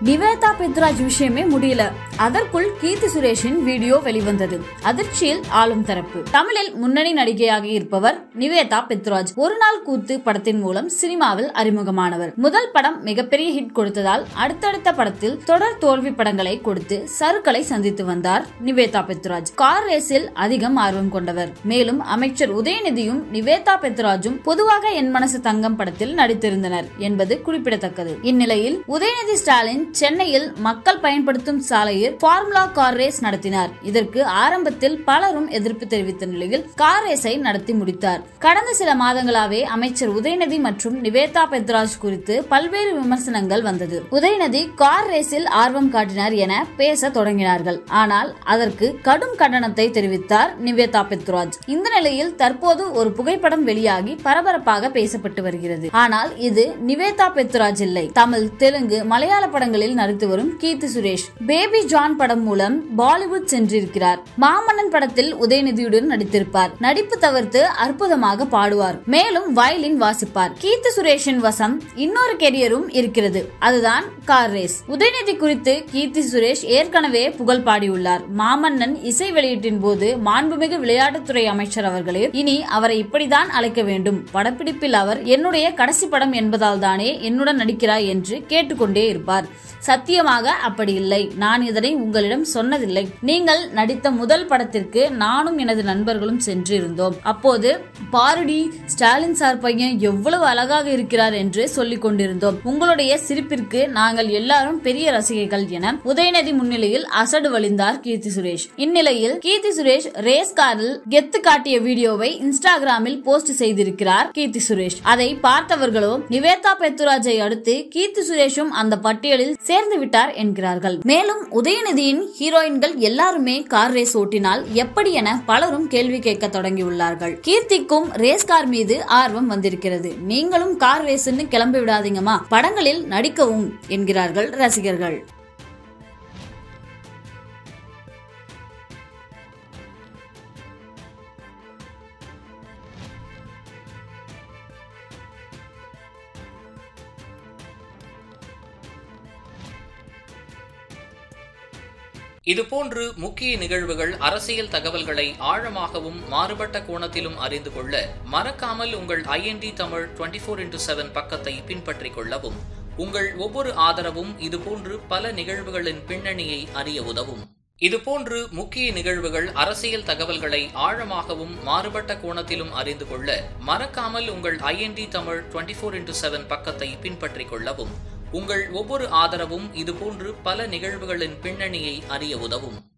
நிவேதா பெத்ராஜ் விஷயமே முடியல. அதற்குள் கீர்த்தி சுரேஷின் வீடியோ வெளிவந்தது. அதிர்ச்சியில் ஆளும் தரப்பு. தமிழில் முன்னணி நடிகையாக இருப்பவர் நிவேதா பெத்ராஜ். ஒரு நாள் கூத்து படத்தின் மூலம் சினிமாவில் அறிமுகமானவர். முதல் படம் மிகப்பெரிய ஹிட் கொடுத்ததால் அடுத்தடுத்த படத்தில் தொடர் தோல்வி படங்களை கொடுத்து சறுக்களை சந்தித்து வந்தார் நிவேதா பெத்ராஜ். கார் ரேஸில் அதிகம் ஆர்வம் கொண்டவர். மேலும் அமைச்சர் உதயநிதியும் நிவேதா பெத்ராஜும் பொதுவாக என் மனசு தங்கம் படத்தில் நடித்திருந்தனர் என்பது குறிப்பிடத்தக்கது. இந்நிலையில் உதயநிதி ஸ்டாலின் சென்னையில் மக்கள் பயன்படுத்தும் சாலையில் ஃபார்முலா கார் ரேஸ் நடத்தினார். இதற்கு ஆரம்பத்தில் பலரும் எதிர்ப்பு தெரிவித்த நிலையில் கார் ரேஸை நடத்தி முடித்தார். கடந்த சில மாதங்களாவே அமைச்சர் உதயநிதி மற்றும் நிவேதா பெத்ராஜ் குறித்து பல்வேறு விமர்சனங்கள் வந்தது. உதயநிதி கார் ரேஸில் ஆர்வம் காட்டினார் என பேச தொடங்கினார்கள். ஆனால் அதற்கு கடும் கண்டனத்தை தெரிவித்தார் நிவேதா பெத்ராஜ். இந்த நிலையில் தற்போது ஒரு புகைப்படம் வெளியாகி பரபரப்பாக பேசப்பட்டு வருகிறது. ஆனால் இது நிவேதா பெத்ராஜ் இல்லை. தமிழ், தெலுங்கு, மலையாள படங்களில் நடித்து வரும் கீர்த்தி சுரேஷ். பேபி ஜான் படம் மூலம் பாலிவுட் சென்றிருக்கிறார். மாமன்னன் படத்தில் உதயநிதியுடன் நடித்திருப்பார். நடிப்பு தவிர்த்து அற்புதமாக பாடுவார். மேலும் வயலின் வாசிப்பார். கீர்த்தி சுரேஷின் வசம் இன்னொரு கெரியரும் இருக்கிறது. அதுதான் கார் ரேஸ். உதயநிதி குறித்து கீர்த்தி சுரேஷ் ஏற்கனவே புகழ் பாடியுள்ளார். மாமன்னன் இசை வெளியீட்டின் போது மாண்புமிகு விளையாட்டுத்துறை அமைச்சர் அவர்களே, இனி அவரை இப்படிதான் அழைக்க வேண்டும். படப்பிடிப்பில் அவர் என்னுடைய கடைசி படம் என்பதால் தானே என்னுடன் நடிக்கிறார் என்று கேட்டுக்கொண்டே இருப்பார். சத்தியமாக அப்படி இல்லை. நான் இதனை உங்களிடம் சொன்னதில்லை. நீங்கள் நடித்த முதல் படத்திற்கு நானும் எனது நண்பர்களும் சென்று இருந்தோம். அப்போது பாரடி, ஸ்டாலின் சார் பையன் எவ்வளவு அழகாக இருக்கிறார் என்று சொல்லிக் கொண்டிருந்தோம். உங்களுடைய சிரிப்பிற்கு நாங்கள் எல்லாரும் பெரிய ரசிகைகள் என உதயநிதி முன்னிலையில் அசடு வழிந்தார் கீர்த்தி சுரேஷ். இந்நிலையில் கீர்த்தி சுரேஷ் ரேஸ் காரில் கெத்து காட்டிய வீடியோவை இன்ஸ்டாகிராமில் போஸ்ட் செய்திருக்கிறார் கீர்த்தி சுரேஷ். அதை பார்த்தவர்களோ நிவேதா பெத்ராஜை அடுத்து கீர்த்தி சுரேஷும் அந்த பட்டியலில் சேர்ந்து விட்டார் என்கிறார்கள். மேலும் உதயநிதியின் ஹீரோயின்கள் எல்லாருமே கார் ரேஸ் ஓட்டினால் எப்படி என பலரும் கேள்வி கேட்க தொடங்கியுள்ளார்கள். கீர்த்திக்கும் ரேஸ் கார் மீது ஆர்வம் வந்திருக்கிறது. நீங்களும் கார் ரேஸ்ன்னு கிளம்பி விடாதீங்கம்மா, படங்களில் நடிக்கவும் என்கிறார்கள் ரசிகர்கள். இதுபோன்று முக்கிய நிகழ்வுகள், அரசியல் தகவல்களை ஆழமாகவும் மாறுபட்ட கோணத்திலும் அறிந்து கொள்ள மறக்காமல் உங்கள் IND தமிழ் 24/7 பக்கத்தை பின்பற்றிக் கொள்ளவும். உங்கள் ஒவ்வொரு ஆதரவும் இதுபோன்று பல நிகழ்வுகளின் பின்னணியை அறிய உதவும். இதுபோன்று முக்கிய நிகழ்வுகள், அரசியல் தகவல்களை ஆழமாகவும் மாறுபட்ட கோணத்திலும் அறிந்து கொள்ள மறக்காமல் உங்கள் IND தமிழ் 24/7 பக்கத்தை பின்பற்றிக் கொள்ளவும். உங்கள் ஒவ்வொரு ஆதரவும் இதுபோன்று பல நிகழ்வுகளின் பின்னணியை அறிய உதவும்.